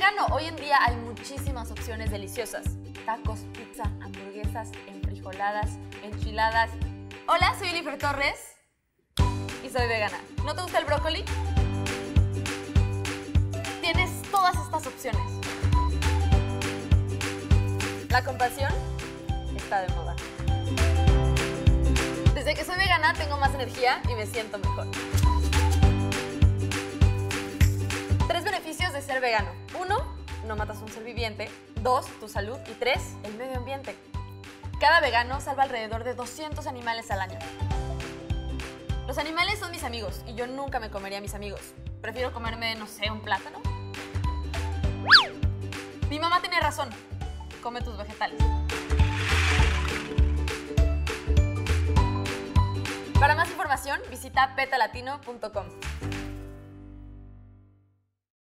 vegano. Hoy en día hay muchísimas opciones deliciosas. Tacos, pizza, hamburguesas, enfrijoladas, enchiladas. Hola, soy Elifer Torres y soy vegana. ¿No te gusta el brócoli? Tienes todas estas opciones. La compasión está de moda. Desde que soy vegana tengo más energía y me siento mejor. 3 beneficios de ser vegano. 1, no matas a un ser viviente. 2, tu salud. Y 3, el medio ambiente. Cada vegano salva alrededor de 200 animales al año. Los animales son mis amigos y yo nunca me comería a mis amigos. Prefiero comerme, no sé, un plátano. Mi mamá tiene razón. Come tus vegetales. Para más información, visita petalatino.com.